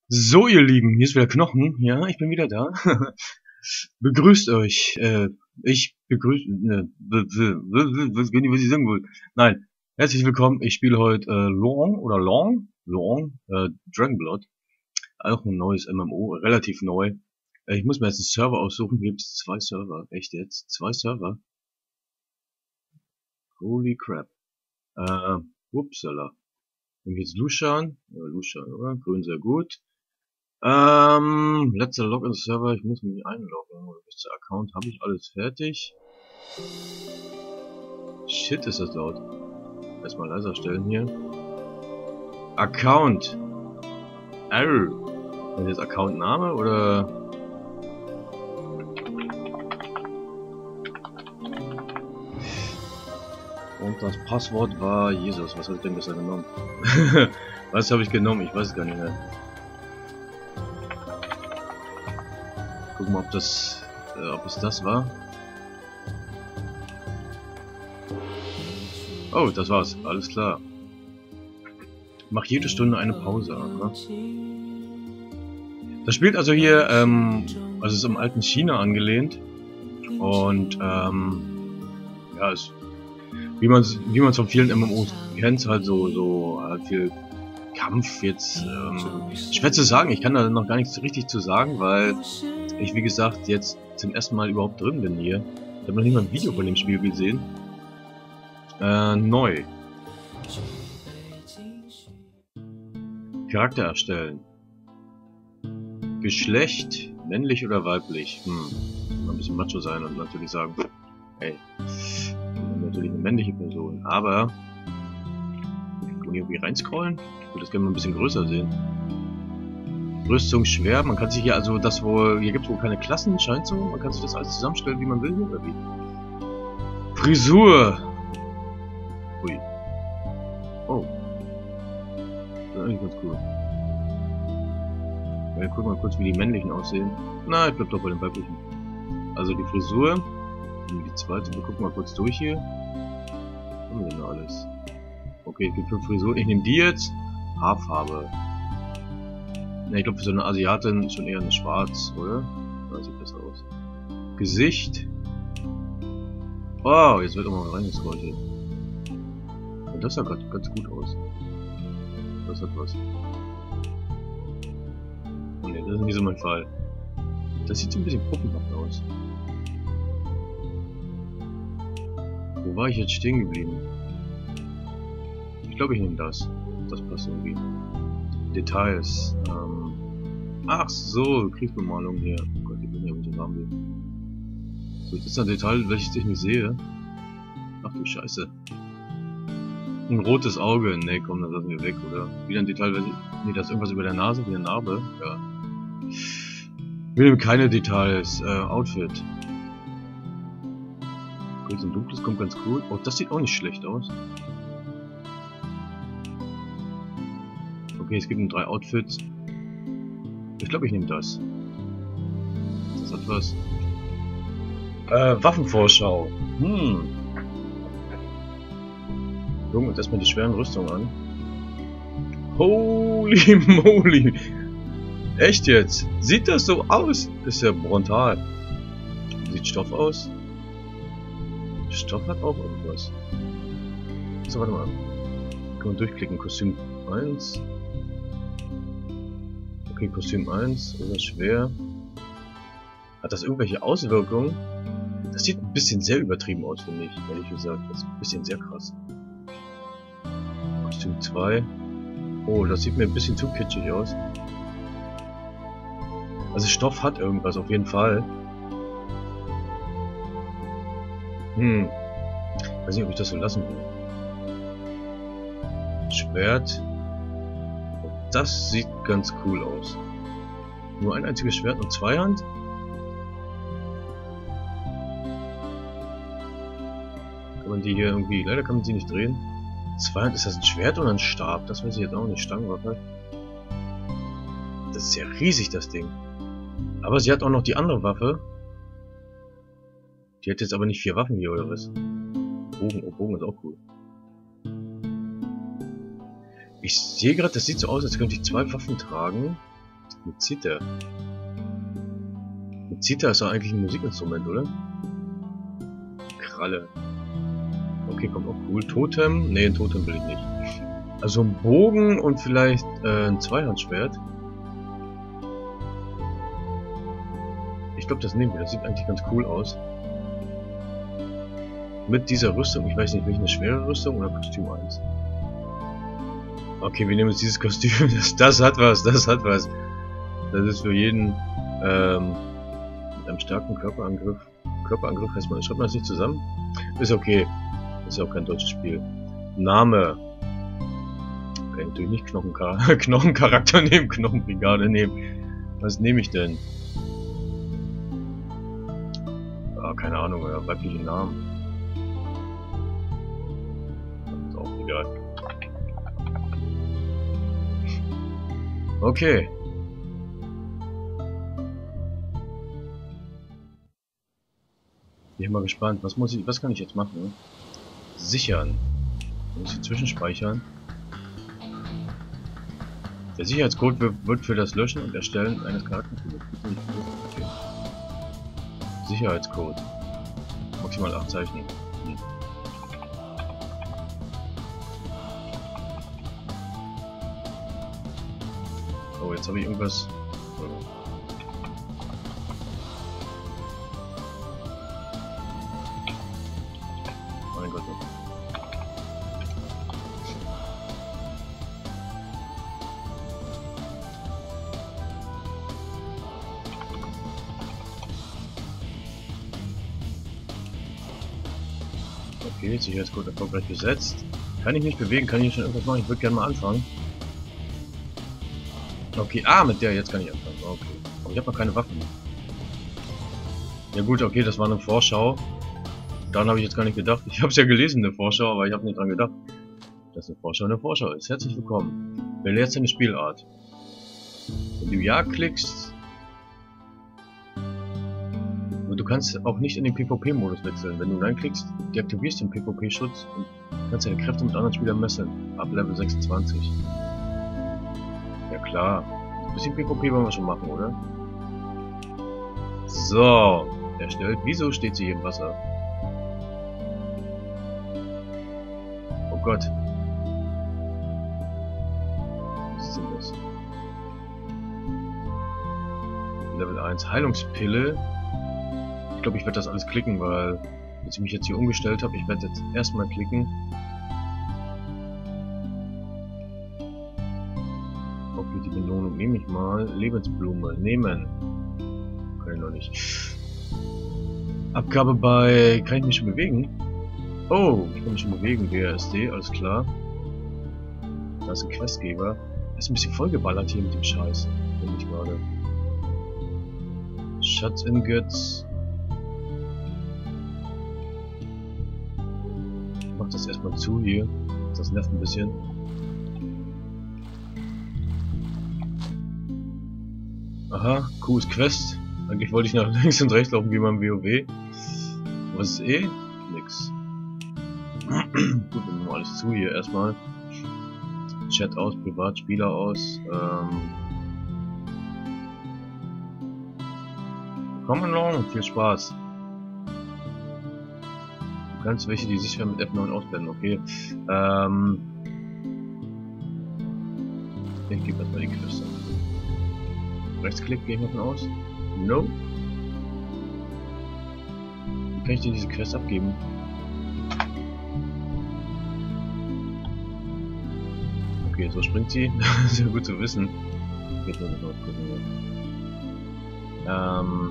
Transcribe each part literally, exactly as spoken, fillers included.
So, ihr Lieben, hier ist wieder Knochen. Ja, ich bin wieder da. Begrüßt euch. Äh, ich begrüße. Ne, was was ich sagen will. Nein, herzlich willkommen. Ich spiele heute äh, Long oder Long, Long, äh, Dragonblood. Auch ein neues M M O, relativ neu. Äh, ich muss mir jetzt einen Server aussuchen. Hier gibt es zwei Server. Echt jetzt? Zwei Server? Holy crap. Äh, upsala. Dann geht's Lucian. Ja, Lucian, oder? Grün sehr gut. Ähm, letzter Login-Server, ich muss mich einloggen. Letzter Account, habe ich alles fertig? Shit, ist das laut. Erstmal leiser stellen hier. Account. R. Und jetzt Account-Name oder? Und das Passwort war Jesus. Was habe ich denn bisher genommen? Was habe ich genommen? Ich weiß es gar nicht mehr. Gucken wir, ob das, äh, ob es das war. Oh, das war's. Alles klar. Mach jede Stunde eine Pause. Ne? Das spielt also hier, ähm, also ist im alten China angelehnt. Und, ähm, ja, ist, wie man es wie man es von vielen M M Os kennt, halt so, so, halt viel Kampf jetzt, ähm, schwer zu sagen. Ich kann da noch gar nichts richtig zu sagen, weil ich, wie gesagt, jetzt zum ersten Mal überhaupt drin bin hier. Ich habe noch nicht mal ein Video von dem Spiel gesehen. Äh, neu. Charakter erstellen. Geschlecht, männlich oder weiblich? Hm, mal ein bisschen macho sein und natürlich sagen, hey, ich bin natürlich eine männliche Person, aber kann man hier irgendwie reinscrollen? Ich würde das gerne mal ein bisschen größer sehen. Rüstung, Schwert, man kann sich hier also das wohl, hier gibt es wohl keine Klassen, scheint so, man kann sich das alles zusammenstellen, wie man will, oder wie? Frisur! Ui. Oh. Das ist eigentlich ganz cool. Ja, gucken wir mal kurz, wie die männlichen aussehen. Na, ich bleib doch bei den weiblichen. Also die Frisur, die zweite, wir gucken mal kurz durch hier. Was haben wir denn da alles? Okay, es gibt fünf Frisuren, ich nehme die jetzt. Haarfarbe. Ne, ich glaube für so eine Asiatin schon eher eine Schwarz, oder? Da sieht besser aus. Gesicht. Wow, jetzt wird auch mal reingescrollt hier. Und das sah ganz, ganz gut aus. Das hat was. Oh ne, das ist nicht so mein Fall. Das sieht so ein bisschen puppenhaft aus. Wo war ich jetzt stehen geblieben? Ich glaube, ich nehme das. Das passt irgendwie. Details. Ähm Ach so, Kriegsbemalung hier. Oh Gott, ich bin ja mit dem Namen hier. So, das ist ein Detail, welches ich nicht sehe. Ach du Scheiße. Ein rotes Auge. Ne, komm, das lassen wir weg, oder? Wieder ein Detail, welches... Ne, das ist irgendwas über der Nase, wie eine Narbe. Ja. Wir nehmen keine Details. Äh, Outfit. Okay, so ein dunkles kommt ganz cool. Oh, das sieht auch nicht schlecht aus. Okay, es gibt nur drei Outfits. Ich glaube, ich nehme das. Das hat was. Äh, Waffenvorschau. Hm. Gucken wir uns erstmal die schweren Rüstungen an. Holy moly. Echt jetzt? Sieht das so aus? Ist ja brutal. Sieht Stoff aus? Stoff hat auch irgendwas. So, warte mal. Kann man durchklicken. Kostüm eins. Okay, Kostüm eins, oder schwer. Hat das irgendwelche Auswirkungen? Das sieht ein bisschen sehr übertrieben aus, finde ich, ehrlich gesagt. Das ist ein bisschen sehr krass. Kostüm zwei. Oh, das sieht mir ein bisschen zu kitschig aus. Also Stoff hat irgendwas, auf jeden Fall. Hm. Weiß nicht, ob ich das so lassen will. Schwert. Das sieht ganz cool aus. Nur ein einziges Schwert und Zweihand? Kann man die hier irgendwie... Leider kann man sie nicht drehen. Zweihand, ist das ein Schwert oder ein Stab? Das weiß ich jetzt auch nicht. Stangenwaffe. Das ist ja riesig, das Ding. Aber sie hat auch noch die andere Waffe. Die hat jetzt aber nicht vier Waffen hier, oder was? Bogen, oh, Bogen ist auch cool. Ich sehe gerade, das sieht so aus, als könnte ich zwei Waffen tragen. Mit Zither. Mit Zither ist doch eigentlich ein Musikinstrument, oder? Kralle. Okay, kommt auch cool. Totem? Ne, ein Totem will ich nicht. Also ein Bogen und vielleicht äh, ein Zweihandschwert. Ich glaube, das nehmen wir. Das sieht eigentlich ganz cool aus. Mit dieser Rüstung. Ich weiß nicht, welche eine schwere Rüstung oder Kostüm eins. Okay, wir nehmen jetzt dieses Kostüm. Das, das hat was, das hat was. Das ist für jeden ähm, mit einem starken Körperangriff. Körperangriff heißt man, schreibt man das nicht zusammen? Ist okay. Ist ja auch kein deutsches Spiel. Name. Kann ich natürlich nicht Knochenchar Knochencharakter nehmen, Knochenbrigade nehmen. Was nehme ich denn? Ah, keine Ahnung, oder weibliche Namen. Das ist auch egal. Okay. Ich bin mal gespannt, was muss ich, was kann ich jetzt machen? Sichern. Muss ich zwischenspeichern? Der Sicherheitscode wird für das Löschen und Erstellen eines Charakters benutzt. Okay. Sicherheitscode. Maximal acht Zeichen. Hm. Oh, jetzt habe ich irgendwas. Oh. Mein Gott. Okay, Sicherheitscode erfolgreich gesetzt. Kann ich mich bewegen? Kann ich schon irgendwas machen? Ich würde gerne mal anfangen. Okay, ah, mit der jetzt kann ich anfangen. Okay. Aber ich habe noch keine Waffen. Ja gut, okay, das war eine Vorschau. Daran habe ich jetzt gar nicht gedacht. Ich habe es ja gelesen, eine Vorschau, aber ich habe nicht dran gedacht, dass eine Vorschau eine Vorschau ist. Herzlich willkommen. Wähle jetzt eine Spielart. Wenn du Ja klickst... Du kannst auch nicht in den PvP-Modus wechseln. Wenn du reinklickst, deaktivierst den PvP-Schutz und kannst deine Kräfte mit anderen Spielern messen. Ab Level sechsundzwanzig. Ja klar. Ein bisschen PvP wollen wir schon machen, oder? So. Erstellt. Wieso steht sie hier im Wasser? Oh Gott. Was ist denn das? Level eins. Heilungspille. Ich glaube, ich werde das alles klicken, weil als ich mich jetzt hier umgestellt habe, ich werde jetzt erstmal klicken. Okay, die Belohnung nehme ich mal. Lebensblume nehmen. Kann ich noch nicht. Abgabe bei... Kann ich mich schon bewegen? Oh, ich kann mich schon bewegen. W A S D, alles klar. Da ist ein Questgeber. Das ist ein bisschen vollgeballert hier mit dem Scheiß. Finde ich gerade. Schatz in Götz. Ich mach das erstmal zu hier. Das nervt ein bisschen. Aha, Q ist Quest. Eigentlich wollte ich nach links und rechts laufen wie beim WoW. Was ist eh? Nix. Gut, wir machen alles zu hier erstmal. Chat aus, Privatspieler aus. Ähm Komm along, viel Spaß. Du kannst welche, die sicher mit F neun ausblenden, okay. Ähm ich gebe erstmal die Quest an. Rechtsklick, gehe ich davon aus. No. Wie kann ich dir diese Quest abgeben? Okay, so springt sie. Sehr gut zu wissen. Geht nur noch gucken. Ähm.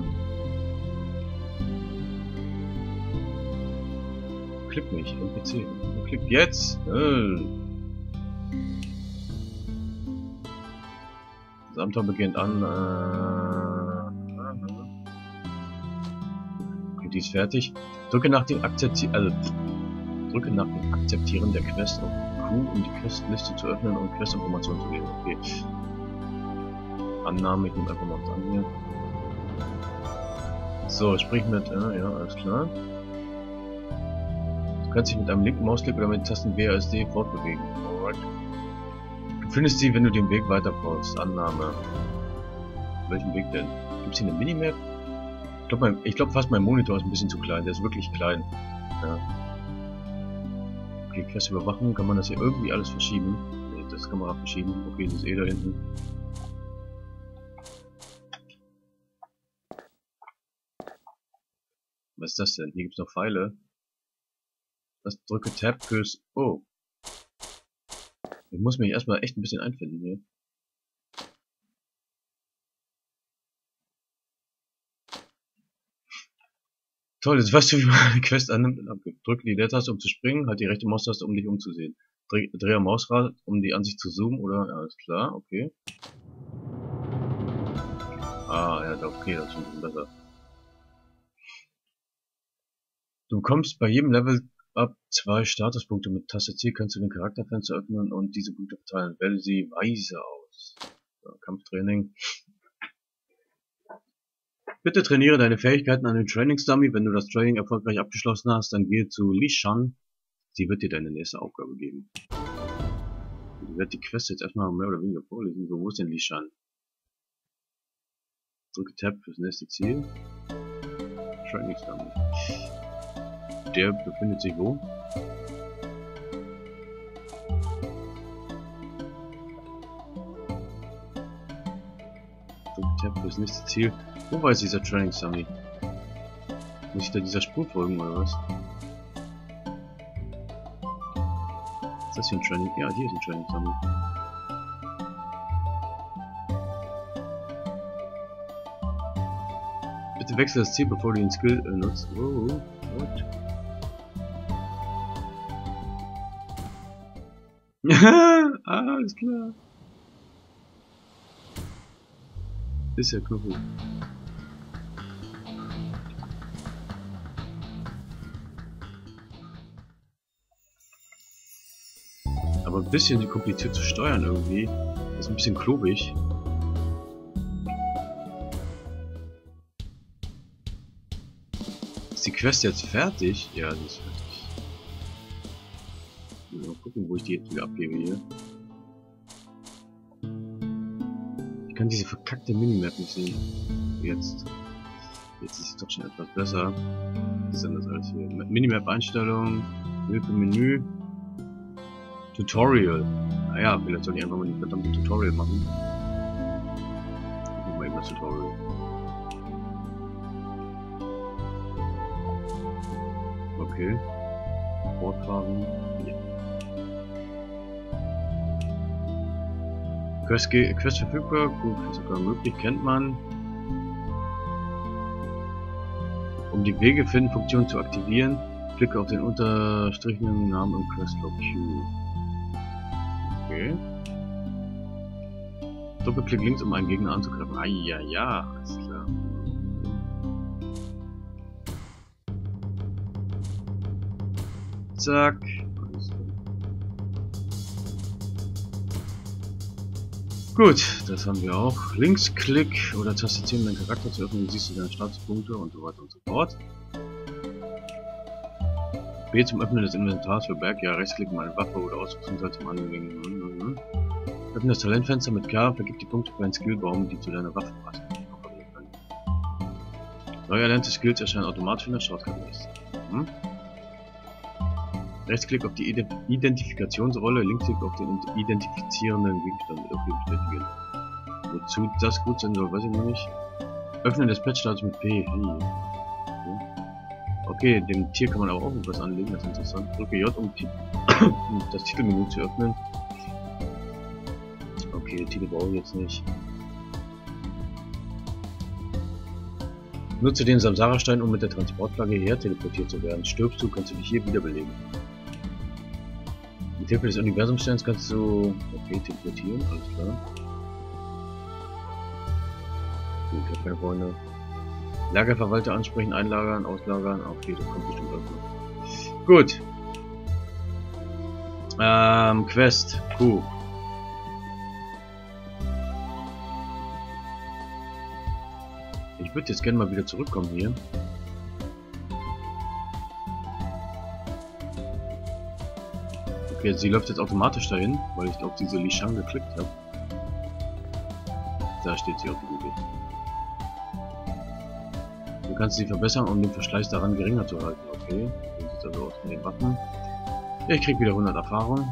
Klick nicht, N P C. Klick jetzt! Äh. Das Abenteuer beginnt an. Äh. Okay, die ist fertig. Drücke nach dem Akzeptieren. Also, drücke nach dem Akzeptieren der Quest auf Q, um die Questliste zu öffnen und Questinformationen zu geben. Okay. Annahme, ich nehme einfach mal was an hier. So, sprich mit, äh, ja, alles klar. Du kannst dich mit einem linken Mausklick oder mit den Tasten W A S D fortbewegen. Alright. Du findest sie, wenn du den Weg weiter folgst. Annahme. welchen Weg denn? Gibt es hier eine Minimap? Ich glaube ich glaub fast mein Monitor ist ein bisschen zu klein. Der ist wirklich klein. Ja. Okay, Quest überwachen. Kann man das hier irgendwie alles verschieben? Nee, das kann man auch verschieben. Okay, das ist eh da hinten. Was ist das denn? Hier gibt es noch Pfeile. Was? Drücke Tab fürs... Oh. Ich muss mich erstmal echt ein bisschen einfinden hier. Toll, jetzt weißt du, wie man eine Quest annimmt. Drücke die Leertaste, um zu springen, halt die rechte Maustaste, um dich umzusehen. Dreh, dreh am Mausrad, um die Ansicht zu zoomen, oder? Ja, alles klar, okay. Ah, ja, okay, das ist ein bisschen besser. Du bekommst bei jedem Level ab zwei Statuspunkte. Mit Taste C kannst du den Charakterfenster öffnen und diese Punkte verteilen. Wähle sie weise aus. So, Kampftraining. Bitte trainiere deine Fähigkeiten an dem Trainingsdummy. Wenn du das Training erfolgreich abgeschlossen hast, dann gehe zu Li Shan. Sie wird dir deine nächste Aufgabe geben. Ich werde die Quest jetzt erstmal mehr oder weniger vorlesen. So, wo ist denn Li Shan? Drücke Tab fürs nächste Ziel. Trainingsdummy. Der befindet sich wo? Drücke Tab fürs nächste Ziel. Wo war jetzt dieser Trainingsdummy? Muss ich da dieser Spur folgen oder was? Ist das hier ein Training? Ja, hier ist ein Trainingsdummy. Bitte wechsle das Ziel, bevor du den Skill äh, nutzt. Oh, what? Ah, alles klar. Ist ja cool. Aber ein bisschen kompliziert zu steuern irgendwie. Das ist ein bisschen klobig. Ist die Quest jetzt fertig? Ja, sie ist fertig. Mal gucken, wo ich die jetzt wieder abgebe hier. Ich kann diese verkackte Minimap nicht sehen. Jetzt. Jetzt ist es doch schon etwas besser. Was ist denn das alles hier? Minimap-Einstellung, Hilfe-Menü, Tutorial. Naja, vielleicht soll ich einfach mal die verdammte Tutorial machen. Ich mach mal eben das Tutorial. Okay. Fortfahren. Ja. Quest, Quest verfügbar, gut, sogar möglich, kennt man. Um die Wegefinden-Funktion zu aktivieren, klicke auf den unterstrichenen Namen im Questlog Q. Okay. Doppelklick links, um einen Gegner anzugreifen. Ah ja, ja, alles klar. Zack. Gut, das haben wir auch. Linksklick oder Taste C, um deinen Charakter zu öffnen, siehst du deine Statuspunkte und so weiter und so fort. B zum Öffnen des Inventars für Berg, ja, Rechtsklick, um eine Waffe oder Ausrüstungsteil zum Anlegen. Mhm. Öffne das Talentfenster mit K, vergib die Punkte für einen Skillbaum, die zu deiner Waffe passen. Neu erlernte Skills erscheinen automatisch in der Shortcut-Liste. Mhm. Rechtsklick auf die Identifikationsrolle, Linksklick auf den identifizierenden Gegenstand. Okay, bestätigen. Wozu das gut sein soll, weiß ich noch nicht. Öffnen des Patch-Status mit P. Hey. Okay, dem Tier kann man aber auch etwas anlegen, das ist interessant. Drücke J, um, um das Titelmenü zu öffnen. Okay, den Titel brauche ich jetzt nicht. Nutze den Samsara-Stein, um mit der Transportflagge hierher teleportiert zu werden. Stirbst du, kannst du dich hier wiederbeleben. Mit Hilfe des Universumsteins kannst du... Okay, teleportieren, alles klar. Gut, ich hab keine Freunde. Lagerverwalter ansprechen, einlagern, auslagern. Okay, das kommt bestimmt auch noch. Gut. Ähm, Quest. Q. Ich würde jetzt gerne mal wieder zurückkommen hier. Okay, sie läuft jetzt automatisch dahin, weil ich auf diese Li Shan geklickt habe. Da steht sie auch die Gute. Du kannst sie verbessern, um den Verschleiß daran geringer zu halten. Okay, so sieht also aus mit den Waffen. Ich krieg wieder hundert Erfahrung.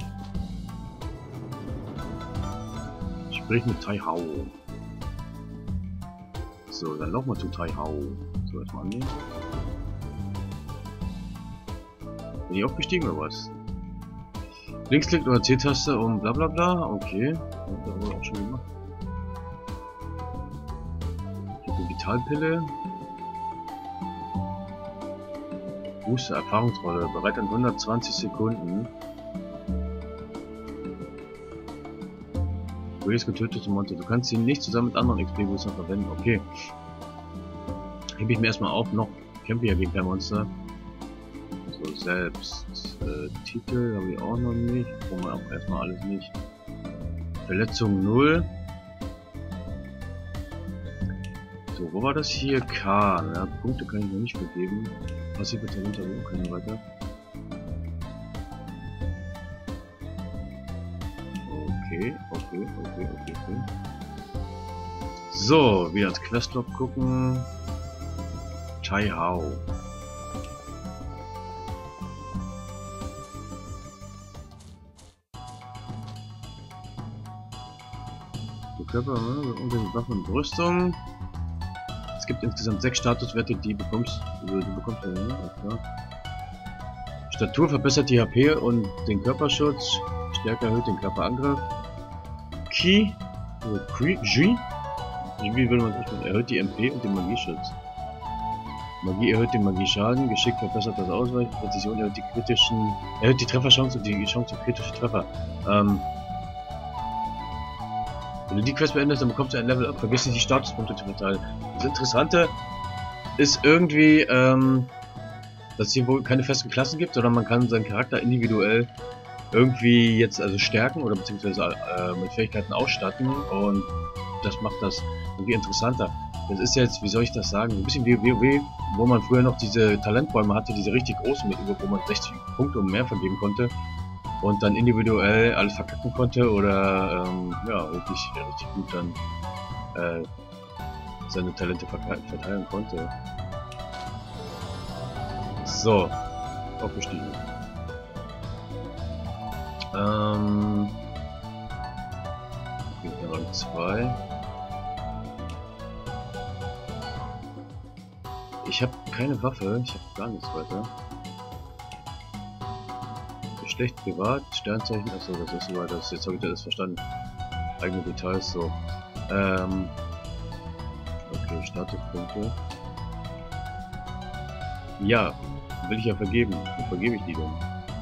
Sprich mit Tai Hao. So, dann laufen wir zu Tai Hao. So, erstmal annehmen. Bin ich aufgestiegen oder was? Linksklick oder C-Taste und bla bla bla. Okay. Das haben wir auch schon gemacht. Die Vitalpille. Booster, Erfahrungsrolle. Bereit an hundertzwanzig Sekunden. Du bist getötete Monster. Du kannst sie nicht zusammen mit anderen X P-Boostern verwenden. Okay. Hebe ich mir erstmal auf. Noch kämpfe ich ja gegen kein Monster. So, selbst. Äh, Titel habe ich auch noch nicht. Brauchen wir auch erstmal alles nicht. Verletzung null. So, wo war das hier? K. Ne? Punkte kann ich noch nicht vergeben. Passive Talente auch keine weiter. Okay, okay, okay, okay, okay. So, wieder ans Questlog gucken. Tai Hao. Die Körper, unter den Waffen und Rüstung. Es gibt insgesamt sechs Statuswerte, die bekommst du bekommst, ne? Okay. Statur verbessert die H P und den Körperschutz. Stärke erhöht den Körperangriff. Ki, also Ji, wie will man das? Erhöht die M P und den Magieschutz. Magie erhöht den Magieschaden, Geschick verbessert das Ausweichen, Präzision erhöht die kritischen, erhöht die Trefferchance und die Chance auf kritische Treffer. Ähm, wenn du die Quest beendest, dann bekommst du ein Level Up, vergiss nicht die Statuspunkte zu verteilen. Das Interessante ist irgendwie, ähm, dass es hier wohl keine festen Klassen gibt, sondern man kann seinen Charakter individuell irgendwie jetzt also stärken oder beziehungsweise äh, mit Fähigkeiten ausstatten und das macht das irgendwie interessanter. Das ist jetzt, wie soll ich das sagen, ein bisschen wie WoW, wo man früher noch diese Talentbäume hatte, diese richtig großen, mit über, wo man sechzig Punkte und mehr vergeben konnte und dann individuell alles verkacken konnte oder ähm, ja, richtig, richtig gut dann äh, seine Talente verteilen konnte. So, aufgestiegen. Ähm, Rang zwei. Ich habe keine Waffe, ich habe gar nichts weiter. Schlecht privat, Sternzeichen, achso, das ist so weiter, jetzt habe ich das verstanden. Eigene Details, so. Ähm, okay, Statuspunkte. Ja, will ich ja vergeben. Wo vergebe ich die denn?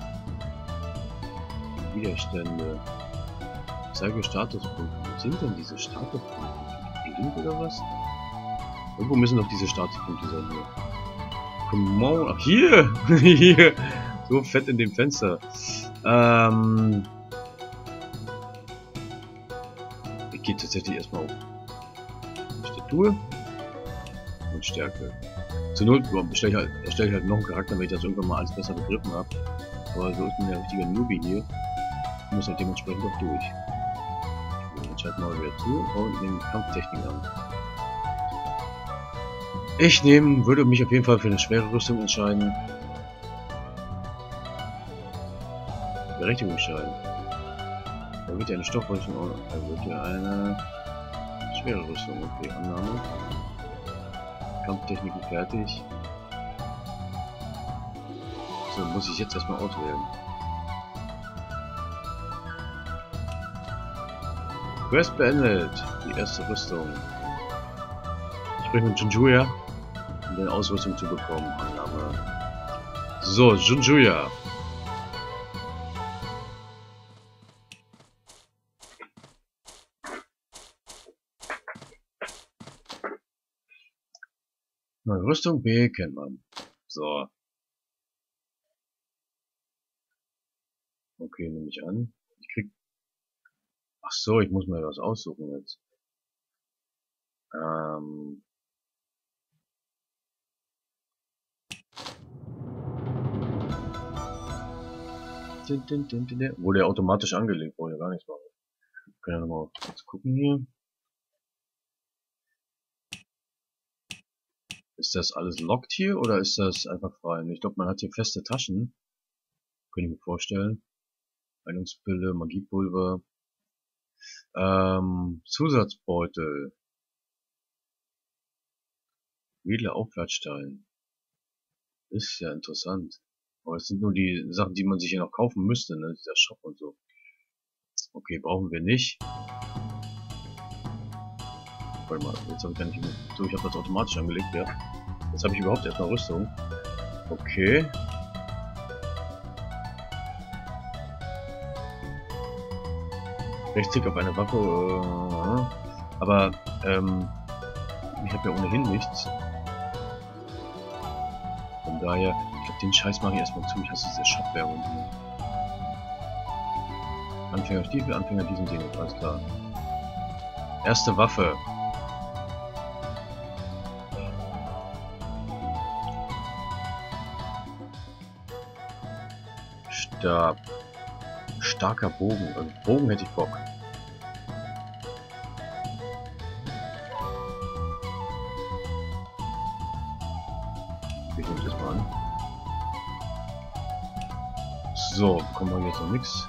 Widerstände. Zeige Statuspunkte. Wo sind denn diese Statuspunkte? Link oder was? Irgendwo müssen doch diese Statuspunkte sein hier. Come on. Ach, hier! Hier! So fett in dem Fenster. Ähm. Ich gehe tatsächlich erstmal auf Statur und Stärke. Zur Not erstelle ich, halt, erstelle ich halt noch einen Charakter, wenn ich das irgendwann mal alles besser begriffen habe. Aber so ist mir der richtige Newbie hier. Ich muss halt dementsprechend auch durch. Jetzt schalten wir wieder zu und nehmen Kampftechnik an. Ich nehme, würde mich auf jeden Fall für eine schwere Rüstung entscheiden. Berechtigungsschein. Da wird ja eine Stoffrüstung, da wird ja eine schwere Rüstung. Okay, Annahme. Kampftechniken fertig. So, muss ich jetzt erstmal auswählen. Quest beendet. Die erste Rüstung. Ich spreche mit Junjuya, um eine Ausrüstung zu bekommen. Annahme. So, Junjuya. Neue Rüstung B kennt man. So. Okay, nehme ich an. Ich krieg. Ach so, ich muss mir was aussuchen jetzt. Ähm. Wurde ja automatisch angelegt, wollte ja gar nichts machen. Wir können ja nochmal kurz gucken hier. Ist das alles locked hier oder ist das einfach frei? Ich glaube, man hat hier feste Taschen. Könnte ich mir vorstellen. Heilungspille, Magiepulver. Ähm, Zusatzbeutel. Edler Aufwärtsstein. Ist ja interessant. Aber es sind nur die Sachen, die man sich hier noch kaufen müsste, ne? Der Shop und so. Okay, brauchen wir nicht. Warte mal, jetzt habe ich gar nicht mehr. So, ich habe das automatisch angelegt, ja. Jetzt habe ich überhaupt erstmal Rüstung. Okay. Rechtsklick auf eine Waffe. Äh, aber, ähm, ich habe ja ohnehin nichts. Von daher, ich glaube, den Scheiß mache ich erstmal zu. Ich hasse diese Shop-Werbung hier. Anfängerstiefel, Anfänger diesen Ding, alles klar. Erste Waffe. Stab. Starker Bogen. Also Bogen hätte ich Bock. Ich nehme das mal an. So, bekommen wir jetzt noch nichts.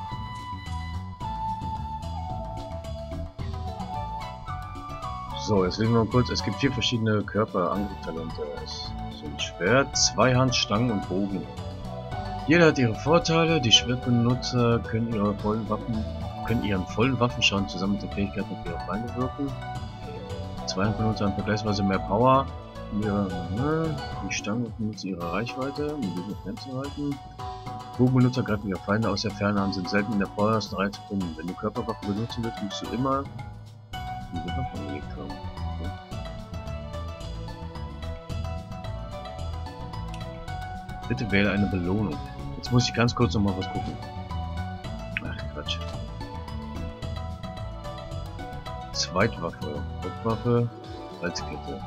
So, jetzt lesen wir mal kurz. Es gibt vier verschiedene Körperangriffstalente. Es sind Schwert, Zweihandstangen und Bogen. Jeder hat ihre Vorteile. Die Schwertbenutzer können ihre vollen Waffen, können ihren vollen Waffenschaden zusammen mit den Fähigkeiten auf ihre Feinde wirken. Zweihandbenutzer haben vergleichsweise mehr Power. Ihre, die Stangen benutzen ihre Reichweite, um diese fernzuhalten. Bogenbenutzer greifen ihre Feinde aus der Ferne an, sind selten in der vordersten Reihe zu finden. Wenn du Körperwaffen benutzen willst, musst du immer diese Waffe angelegt haben. Okay. Bitte wähle eine Belohnung. Jetzt muss ich ganz kurz noch mal was gucken. Ach Quatsch. Zweitwaffe. Hauptwaffe. Halskette.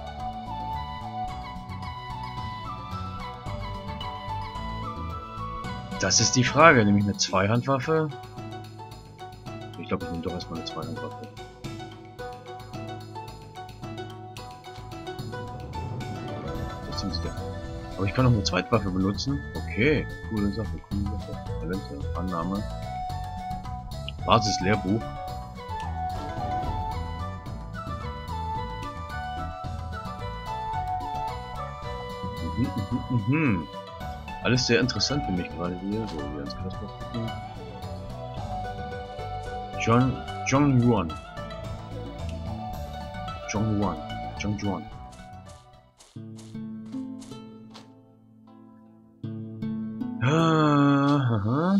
Das ist die Frage, nämlich eine Zweihandwaffe. Ich glaube, ich nehme doch erstmal eine Zweihandwaffe. Das ist der. Aber ich kann auch eine Zweitwaffe benutzen. Okay, coole Sache, coole Sache. Talente, Annahme. Basis-Lehrbuch. Mhm, mhm, mhm. Alles sehr interessant für mich gerade hier. So, wir uns kurz mal gucken. John, John Yuan. John Yuan. John Yuan. Ah,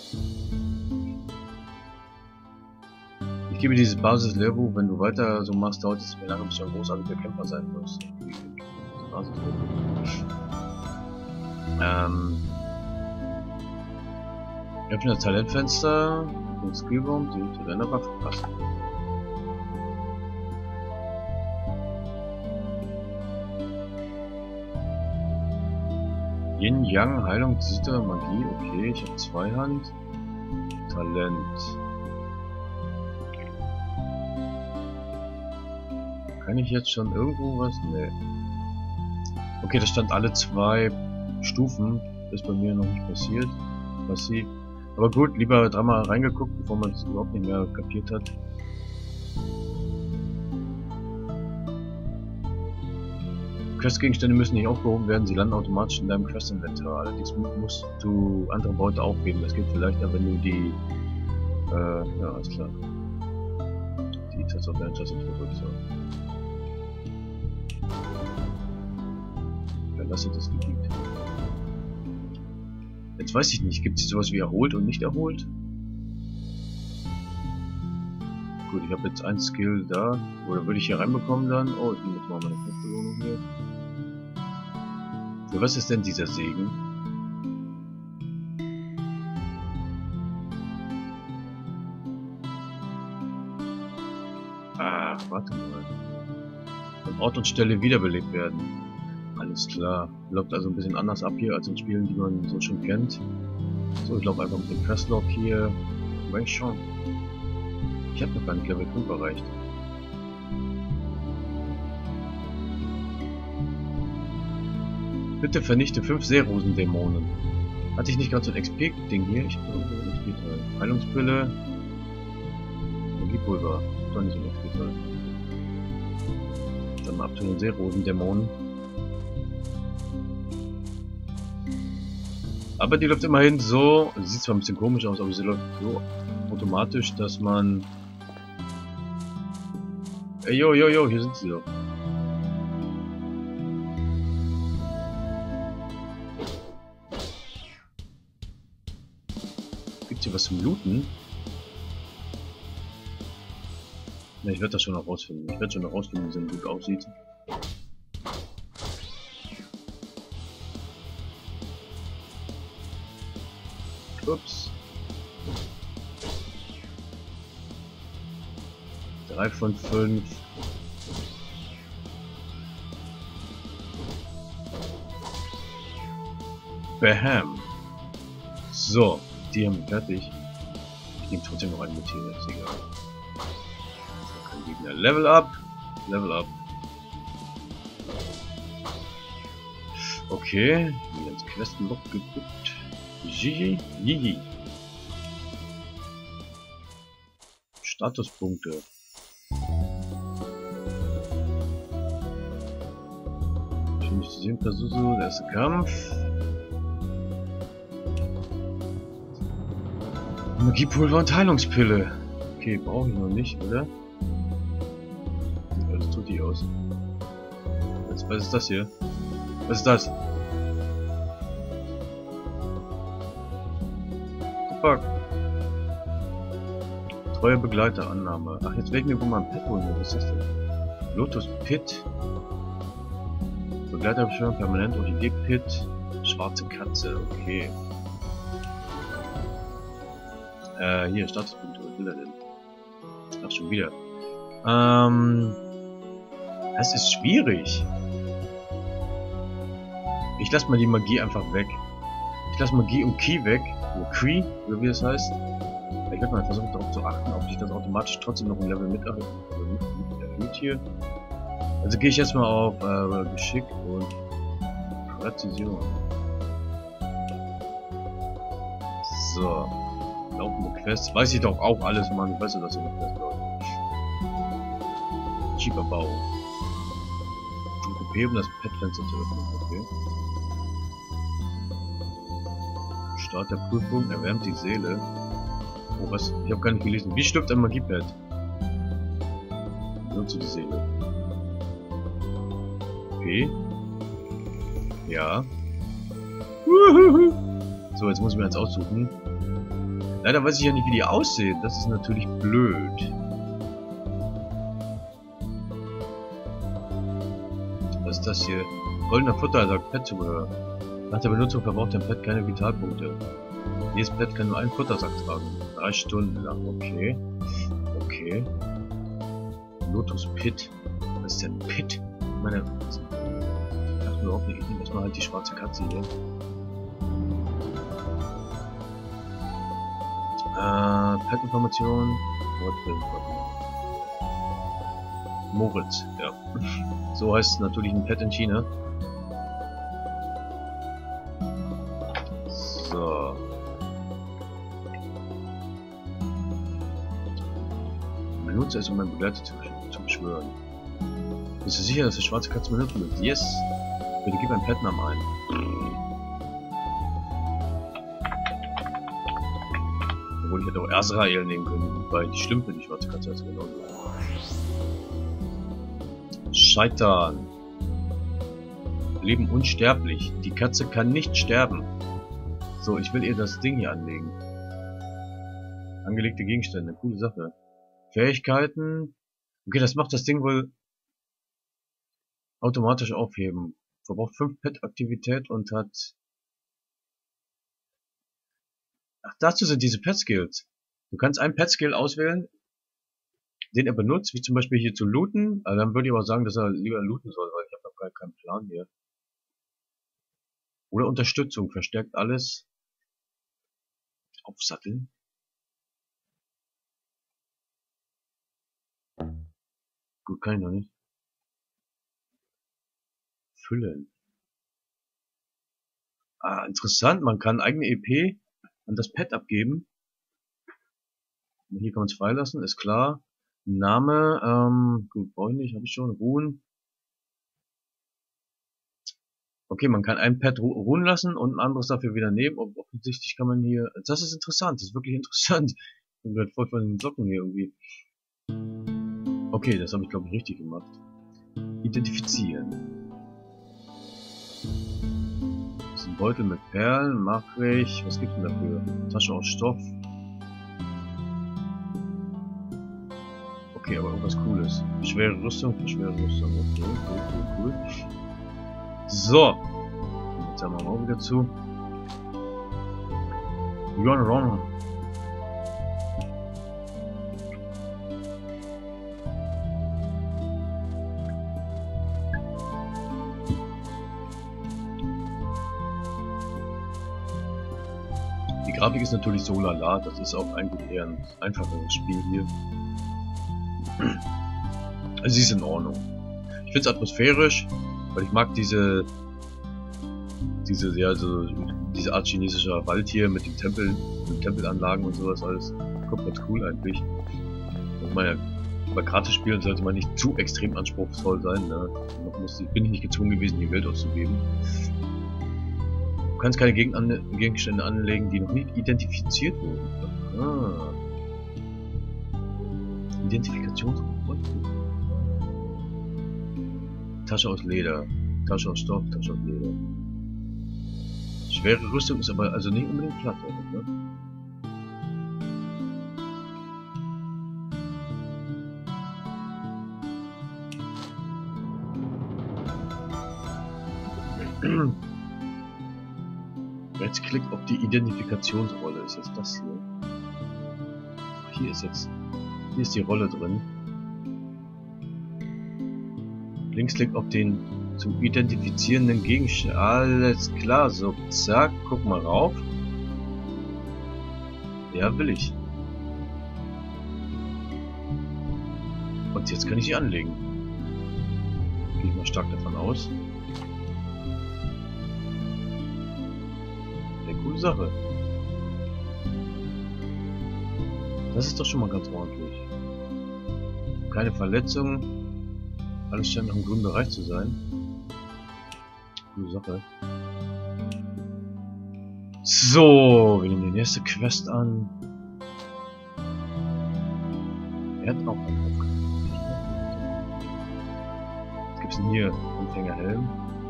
ich gebe dieses Basis-Lehrbuch, wenn du weiter so machst, dauert es mir lange, bis du ein großartiger Kämpfer sein wirst. Basis-Lehrbuch. Ähm. Öffne das Talentfenster, den Skillbaum, die zu deiner Waffe passt. Yin Yang, Heilung, Zita, Magie, okay, ich habe Zweihand. Talent. Kann ich jetzt schon irgendwo was? Nee. Okay, das stand alle zwei Stufen. Das ist bei mir noch nicht passiert. Passiv. Aber gut, lieber dreimal reingeguckt, bevor man es überhaupt nicht mehr kapiert hat. Questgegenstände müssen nicht aufgehoben werden, sie landen automatisch in deinem Questinventar. Allerdings musst du andere Beute aufheben. Das geht vielleicht, wenn du die... Äh, ja, alles klar. Die Taste auf deine Taste drückst. So. Verlasse das Gebiet. Jetzt weiß ich nicht, gibt es sowas wie erholt und nicht erholt? Gut, ich habe jetzt ein Skill da. Oder würde ich hier reinbekommen dann? Oh, ich nehme jetzt mal meine Belohnung hier. Für was ist denn dieser Segen? Ach, warte mal. An Ort und Stelle wiederbelebt werden. Alles klar. Läuft also ein bisschen anders ab hier als in Spielen, die man so schon kennt. So, ich laufe einfach mit dem Questlog hier. Weiß schon. Ich habe noch gar nicht Level fünf erreicht. Bitte vernichte fünf Seerosendämonen. Hatte ich nicht gerade so ein X P-Ding hier? Ich glaube, so ein X P-Teil. Heilungspille. Magiepulver. Doch nicht so ein X P-Teil. Dann mal ab zu den Seerosendämonen. Aber die läuft immerhin so, sieht zwar ein bisschen komisch aus, aber sie läuft so automatisch, dass man... Ey, jo, jo, jo, hier sind sie doch. Gibt's hier was zum Looten? Ja, ich werde das schon noch rausfinden. Ich werde schon noch rausfinden, wie es gut aussieht. Ups. Drei von fünf. Bam. So, die haben wir fertig. Ich nehme trotzdem noch einen mit hier, ist egal. So, kein Gegner. Level up. Level up. Okay, hier ins Questenlog geguckt. Gigi, Gigi. Statuspunkte. Schön nicht zu sehen, Kasusu, der erste Kampf. Magiepulver und Heilungspille. Okay, brauche ich noch nicht, oder? Das tut die aus. Was, was ist das hier? Was ist das? Fuck. Treue Begleiter, Annahme. Ach, jetzt werde ich mir wohl mal ein Pet holen. Was ist das denn? Lotus Pit. Begleiterbeschwörung, permanent Orchidee Pit. Schwarze Katze, okay. Äh, hier, Statuspunkte, was will er denn? Ach, schon wieder. Ähm. Es ist schwierig. Ich lasse mal die Magie einfach weg. Ich lasse Magie und Ki weg. Oder Ki, oder wie das heißt. Ich werde mal versuchen darauf zu achten, ob sich das automatisch trotzdem noch ein Level mit erhöht, also mit, mit erhöht hier. Also gehe ich erstmal auf äh, Geschick und Präzision. So. Laufende Quest. Weiß ich doch auch alles, Mann. Ich weiß ja, dass hier eine Quest läuft. Cheaper Bau. Okay, um das Pet-Fenster zu öffnen. Okay. Start der Prüfung erwärmt die Seele. Oh, was? Ich habe gar nicht gelesen. Wie stirbt ein Magiepad? Nutze die Seele. Okay. Ja. So, jetzt muss ich mir eins aussuchen. Leider weiß ich ja nicht, wie die aussehen. Das ist natürlich blöd. Was ist das hier? Goldener Futter, sagt Pet-Zubehör. Nach der Benutzung verbraucht dein Pet keine Vitalpunkte. Jedes Pet kann nur einen Futtersack tragen. Drei Stunden lang. Okay. Okay. Lotus Pit. Was ist denn Pit? Ich meine, ich dachte überhaupt nicht. Ich nehme erstmal halt die schwarze Katze hier. Äh, Pet-Information. Moritz, ja. So heißt es natürlich ein Pet in China. So. Benutze es, um meinen Begleiter zu, zu beschwören. Bist du sicher, dass die schwarze Katze benutzen wird? Yes! Bitte gib einen Pet-Namen ein. Obwohl ich hätte auch Azrael nehmen können, weil die Schlümpfe die schwarze Katze als genau. Scheitern. Leben unsterblich. Die Katze kann nicht sterben. So, ich will ihr das Ding hier anlegen. Angelegte Gegenstände. Coole Sache. Fähigkeiten. Okay, das macht das Ding wohl automatisch aufheben. Verbraucht fünf Pet-Aktivität und hat... Ach, dazu sind diese Pet-Skills. Du kannst einen Pet-Skill auswählen, den er benutzt, wie zum Beispiel hier zu looten. Also dann würde ich aber sagen, dass er lieber looten soll, weil ich habe noch gar keinen Plan hier. Oder Unterstützung, verstärkt alles. Aufsatteln. Gut, kann ich noch nicht. Füllen. Ah, interessant. Man kann eigene E P an das Pad abgeben. Hier kann man es freilassen, ist klar. Name, ähm, gut, brauche ich nicht, habe ich schon. Ruhen. Okay, man kann ein Pad ru ruhen lassen und ein anderes dafür wieder nehmen. Offensichtlich kann man hier... Das ist interessant, das ist wirklich interessant. Ich bin gerade voll von den Socken hier irgendwie. Okay, das habe ich glaube ich richtig gemacht. Identifizieren. Das ist ein Beutel mit Perlen, mache ich. Was gibt's denn dafür? Tasche aus Stoff. Okay, aber irgendwas Cooles. Schwere Rüstung für schwere Rüstung. Okay, cool, cool, cool. So. Jetzt haben wir auch wieder zu. Run, run. Die Grafik ist natürlich so lala, das ist auch eigentlich eher ein einfacheres Spiel hier. Also sie ist in Ordnung. Ich finde es atmosphärisch, weil ich mag diese diese ja so diese Art chinesischer Wald hier mit den Tempeln, mit Tempelanlagen und sowas alles. Kommt ganz cool eigentlich. Und man ja, bei Kartenspielen sollte man nicht zu extrem anspruchsvoll sein. Ne? Man muss, bin ich nicht gezwungen gewesen, hier Geld auszugeben. Du kannst keine Gegenstände anlegen, die noch nicht identifiziert wurden. Ah. Identifikationsprotokoll. Tasche aus Leder. Tasche aus Stoff, Tasche aus Leder. Schwere Rüstung ist aber also nicht unbedingt platt, ne? Rechtsklick auf die Identifikationsrolle. Ist jetzt das hier? Hier ist jetzt... Hier ist die Rolle drin. Linksklick auf den zum identifizierenden Gegenstand. Alles klar, so zack, guck mal rauf. Ja, will ich. Und jetzt kann ich sie anlegen. Gehe ich mal stark davon aus. Eine coole Sache. Das ist doch schon mal ganz ordentlich. Keine Verletzungen. Alles scheint noch im grünen Bereich zu sein. Coole Sache. So, wir nehmen die nächste Quest an. Er hat auch einen Aufgaben. Was gibt's denn hier? Anfängerhelm.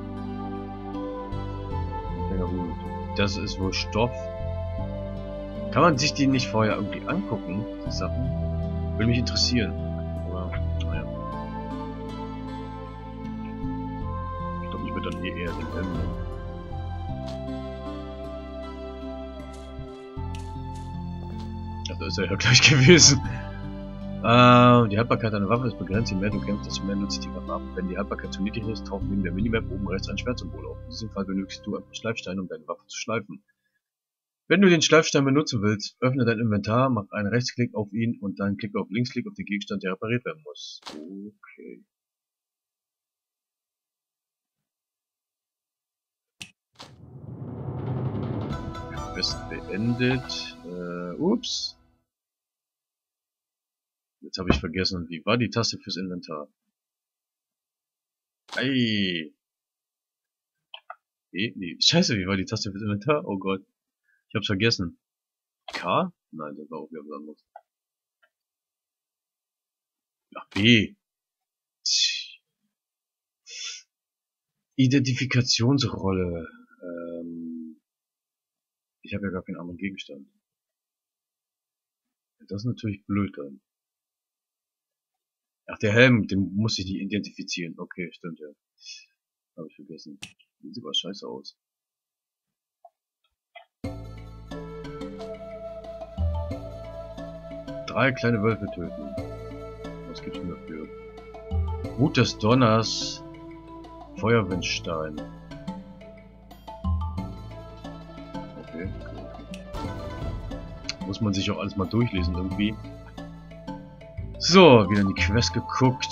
Anfängerhut. Das ist wohl Stoff. Kann man sich die nicht vorher irgendwie angucken, die Sachen? Würde mich interessieren. Aber, naja. Ich glaube, ich würde dann hier eher den Helm nehmen. Ach, da ist er ja gleich gewesen. Äh, die Haltbarkeit einer Waffe ist begrenzt. Je mehr du kämpfst, desto mehr nutzt die Waffe ab. Wenn die Haltbarkeit zu niedrig ist, taucht neben der Minimap oben rechts ein Schwertsymbol auf. In diesem Fall benötigst du einen Schleifstein, um deine Waffe zu schleifen. Wenn du den Schleifstein benutzen willst, öffne dein Inventar, mach einen Rechtsklick auf ihn und dann klicke auf Linksklick auf den Gegenstand, der repariert werden muss. Okay. Quest beendet. Äh, ups. Jetzt habe ich vergessen, wie war die Taste fürs Inventar? Ei. Nee, nee. Scheiße, wie war die Taste fürs Inventar? Oh Gott. Ich hab's vergessen. K? Nein, das war auch wieder was anderes. Ach, B. Identifikationsrolle. Ähm, ich habe ja gar keinen anderen Gegenstand. Das ist natürlich blöd dann. Ach, der Helm, den muss ich nicht identifizieren. Okay, stimmt ja. Habe ich vergessen. Sieht aber scheiße aus. Drei kleine Wölfe töten. Was gibt's denn dafür? Wut des Donners. Feuerwindstein. Okay, okay. Muss man sich auch alles mal durchlesen irgendwie. So, wieder in die Quest geguckt.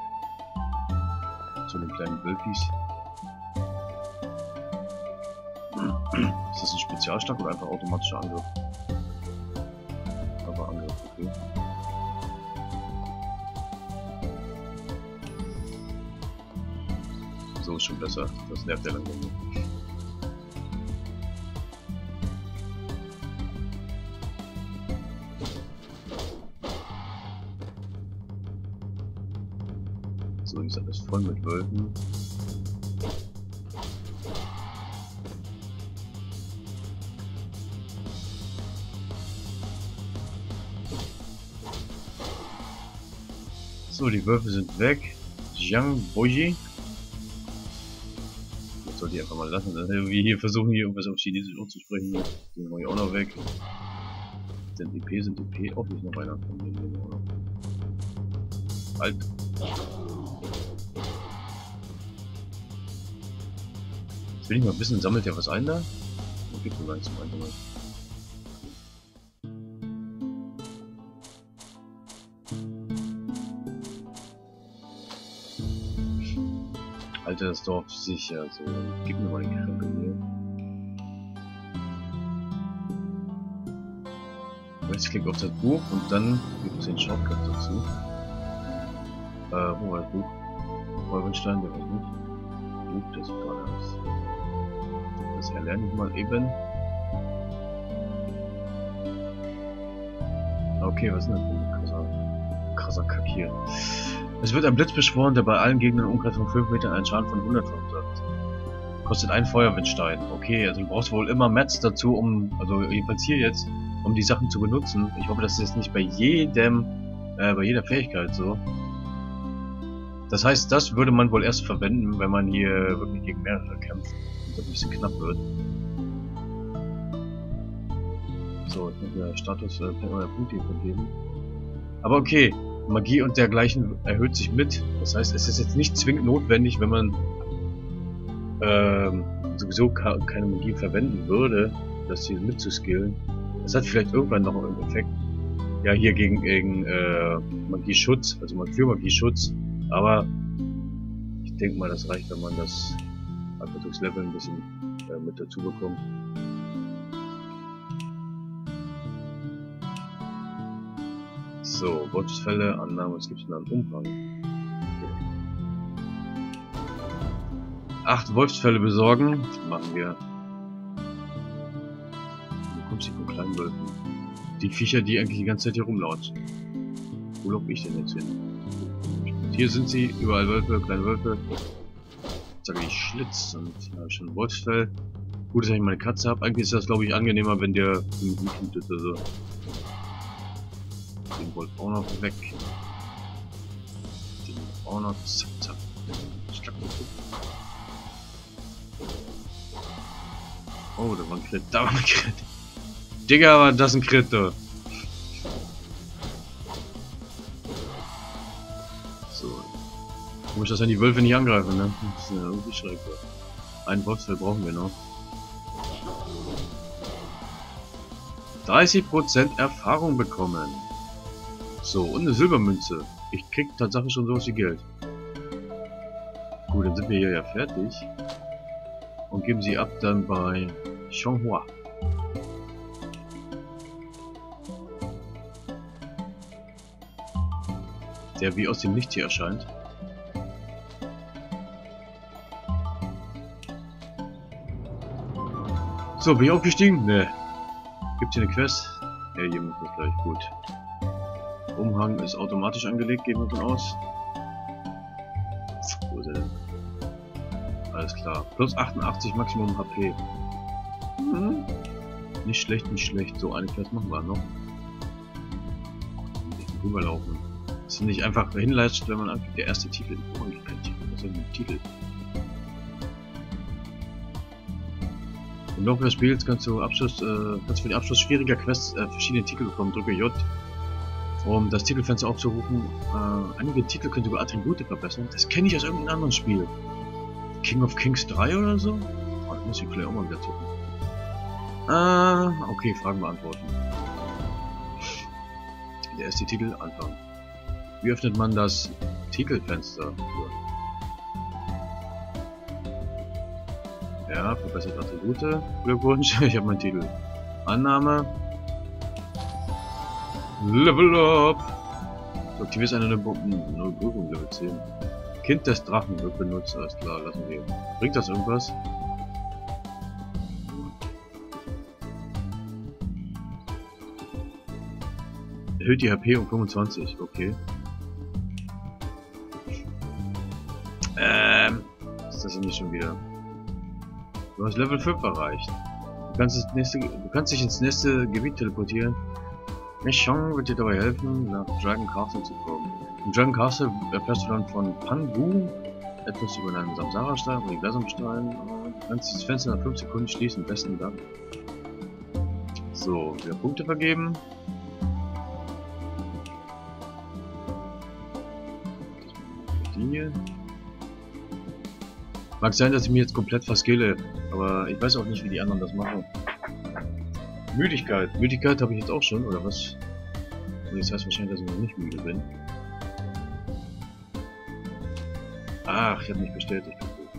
Zu den kleinen Wölfis. Ist das ein Spezialschlag oder einfach automatischer Angriff? Aber Angriff, okay. So ist schon besser. Das nervt ja langsam nicht. So, die ist alles voll mit Wölfen. So, die Wölfe sind weg. Jiang Boji. Das sollte ich einfach mal lassen. Wir hier versuchen hier irgendwas auf Chinesisch auszusprechen. Den mache ich auch noch weg. Sind E P, sind E P. Oh, hier ist noch einer von denen. Halt. Jetzt will ich mal wissen, sammelt der was ein da? Wo gibt es gar nichts zum Einsammeln? Alter, das Dorf sicher. So, gib mir mal die Krempe hier. Rechtsklick auf das Buch und dann gibt es den Shortcut dazu. Äh, wo war das Buch? Wolfenstein, der war nicht. Buch des Ballers. Das erlerne ich mal eben. Okay, was ist denn das für ein krasser, krasser Kack hier? Es wird ein Blitz beschworen, der bei allen Gegnern im Umkreis von fünf Metern einen Schaden von hundert verursacht. Kostet einen Feuerwindstein. Okay, also du brauchst wohl immer Mats dazu, um, also jedenfalls hier jetzt, um die Sachen zu benutzen. Ich hoffe, das ist jetzt nicht bei jedem, äh, bei jeder Fähigkeit so. Das heißt, das würde man wohl erst verwenden, wenn man hier wirklich gegen mehrere kämpft und das ein bisschen knapp wird. So, ich habe ja Status, äh, Punkte hier vergeben. Aber okay. Magie und dergleichen erhöht sich mit. Das heißt, es ist jetzt nicht zwingend notwendig, wenn man ähm, sowieso keine Magie verwenden würde, das hier mitzuskillen. Das hat vielleicht irgendwann noch einen Effekt. Ja, hier gegen, gegen äh, Magieschutz, also für Magieschutz. Aber ich denke mal, das reicht, wenn man das einfach durchs Level ein bisschen äh, mit dazu bekommt. So, Wolfsfälle, Annahme, was gibt es denn an Umfang? Okay. Acht Wolfsfälle besorgen, das machen wir. Du kommst hier von kleinen Wölfen. Die Viecher, die eigentlich die ganze Zeit hier rumlaufen. Wo laufe ich denn jetzt hin? Hier sind sie, überall Wölfe, kleine Wölfe. Jetzt sage ich Schlitz und da habe ich schon ein Wolfsfell. Gut, dass ich meine Katze habe. Eigentlich ist das, glaube ich, angenehmer, wenn der gut ist oder so. Den Wolf auch noch weg. Den auch noch. Zack, zack. Oh, da war ein Crit. Da war ein Crit. Digga, war das ein Crit, da. So. Komisch, dass dann die Wölfe nicht angreifen, ne? Das ist ja irgendwie schräg. Ein Wolfsfell brauchen wir noch. dreißig Prozent Erfahrung bekommen. So, und eine Silbermünze. Ich krieg tatsächlich schon sowas wie Geld. Gut, dann sind wir hier ja fertig. Und geben sie ab dann bei Xianghua. Der wie aus dem Licht hier erscheint. So, bin ich aufgestiegen? Ne. Gibt's hier eine Quest? Ja, hier muss ich gleich. Gut. Umhang ist automatisch angelegt, gehen wir davon aus. Wo ist er denn? Alles klar. Plus achtundachtzig Maximum H P. Hm. Nicht schlecht, nicht schlecht. So, eine Quest machen wir noch. Nicht rüberlaufen. Das ist nicht einfach hinleitscht, wenn man einfach der erste Titel. Oh, ich kein Titel. Was ist denn ein Titel? Im Laufe des Spiels kannst du Abschluss, äh, kannst für den Abschluss schwieriger Quests äh, verschiedene Titel bekommen. Drücke J, um das Titelfenster aufzurufen. Äh, einige Titel können sogar Attribute verbessern. Das kenne ich aus irgendeinem anderen Spiel. King of Kings drei oder so? Oh, das muss ich vielleicht auch mal wieder zocken. Äh, okay, Fragen beantworten. Der erste Titel, Anfang. Wie öffnet man das Titelfenster? Ja, verbesserte Attribute. Glückwunsch, ich habe meinen Titel. Annahme. Level up! Du aktivierst eine neue Prüfung, Level zehn. Kind des Drachen wird benutzt, alles klar, lassen wir. Bringt das irgendwas? Erhöht die H P um fünfundzwanzig, okay. Ähm, ist das denn nicht schon wieder? Du hast Level fünf erreicht. Du kannst, das nächste, du kannst dich ins nächste Gebiet teleportieren. Michon wird dir dabei helfen, nach Dragon Castle zu kommen. Im Dragon Castle erfährst du dann von Pangu etwas über deinen Samsara-Stein, Universumstein. Du kannst das Fenster nach fünf Sekunden schließen, besten Dank. So, wieder Punkte vergeben. Linie. Mag sein, dass ich mich jetzt komplett verskille, aber ich weiß auch nicht, wie die anderen das machen. Müdigkeit. Müdigkeit habe ich jetzt auch schon, oder was? Das heißt wahrscheinlich, dass ich noch nicht müde bin. Ach, ich habe mich bestätigt.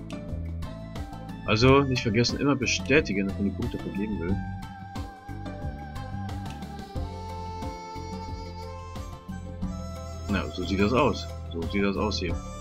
Also, nicht vergessen, immer bestätigen, dass man die Punkte vergeben will. Na, so sieht das aus. So sieht das aus hier.